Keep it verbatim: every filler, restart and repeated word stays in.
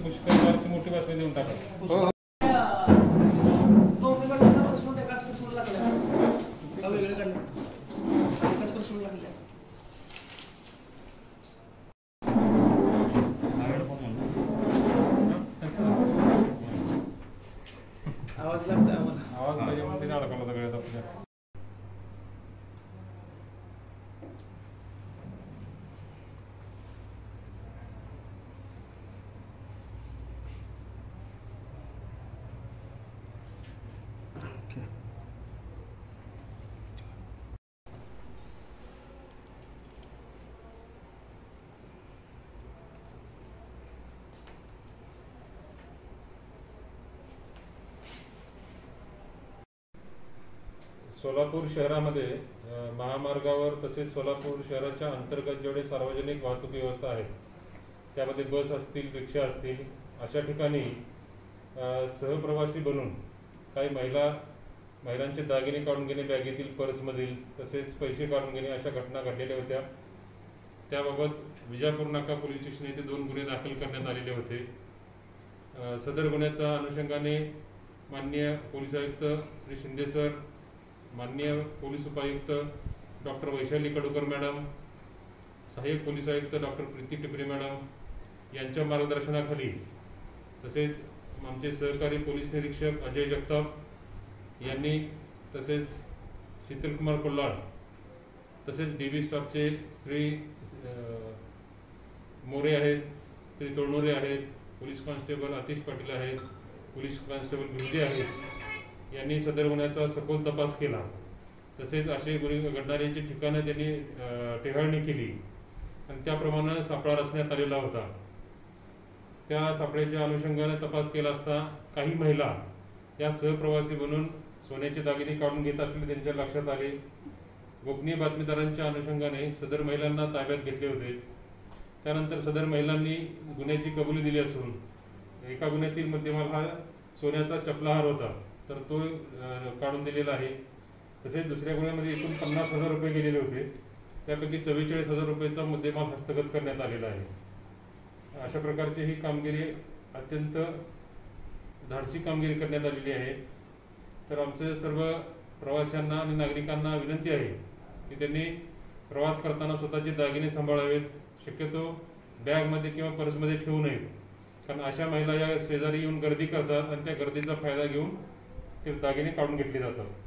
पुष्कळची मोठी बातमी देऊन टाका. आवाज लागला आम्हाला. आवाज पाहिजे म्हणून तिने अडकवला होता गळ्यात आपल्या. सोलापूर शहरामध्ये महामार्गावर तसेच सोलापूर शहराच्या अंतर्गत जेवढे सार्वजनिक वाहतूक व्यवस्था आहेत त्यामध्ये बस असतील, रिक्षा असतील, अशा ठिकाणी सहप्रवासी बनून काही महिला महिलांचे दागिने काढून घेणे, बॅगेतील, पर्समधील, तसेच पैसे काढून घेणे अशा घटना घडलेल्या होत्या. त्याबाबत विजापूर नाका पोलीस स्टेशन येथे दोन गुन्हे दाखल करण्यात आलेले होते. सदर गुन्ह्याच्या अनुषंगाने माननीय पोलीस आयुक्त श्री शिंदे सर, माननीय पोलीस उपायुक्त डॉक्टर वैशाली कडूकर मॅडम, सहाय्यक पोलीस आयुक्त डॉक्टर प्रीती टिपरे मॅडम यांच्या मार्गदर्शनाखाली, तसेच आमचे सहकारी पोलीस निरीक्षक अजय जगताप यांनी, तसेच शीतलकुमार कोल्हाळ, तसेच डी बी स्टाफचे श्री मोरे आहेत, श्री तोडणोरे आहेत, पोलीस कॉन्स्टेबल आतिश पाटील आहेत, पोलीस कॉन्स्टेबल भिंदे आहेत यांनी सदर गुन्ह्याचा सखोल तपास केला. तसेच असे गुन्हे घडणाऱ्यांची ठिकाणं त्यांनी टेहळणी केली आणि त्याप्रमाणे सापळा रचण्यात आलेला होता. त्या सापळ्याच्या अनुषंगाने तपास केला असता काही महिला या सहप्रवासी बनून सोन्याचे दागिने काढून घेत असलेले त्यांच्या लक्षात आले. गोपनीय बातमीदारांच्या अनुषंगाने सदर महिलांना ताब्यात घेतले होते. त्यानंतर सदर महिलांनी गुन्ह्याची कबुली दिली असून एका गुन्ह्यातील मुद्देमाल हा सोन्याचा चपलाहार होता, तर तो काढून दिलेला आहे. तसेच दुसऱ्या गुन्ह्यामध्ये एकूण पन्नास हजार रुपये गेलेले होते, त्यापैकी चव्वेचाळीस हजार रुपयेचा मुद्देमाल हस्तगत करण्यात आलेला आहे. अशा प्रकारची ही कामगिरी अत्यंत धाडसी कामगिरी करण्यात आलेली आहे. तर आमचे सर्व प्रवाशांना आणि नागरिकांना विनंती आहे की त्यांनी प्रवास करताना स्वतःचे दागिने सांभाळावेत, शक्यतो बॅगमध्ये किंवा पर्समध्ये ठेवू नयेत, कारण अशा महिला या शेजारी येऊन गर्दी करतात आणि त्या गर्दीचा फायदा घेऊन ते दागिने काढून घेतले जातात.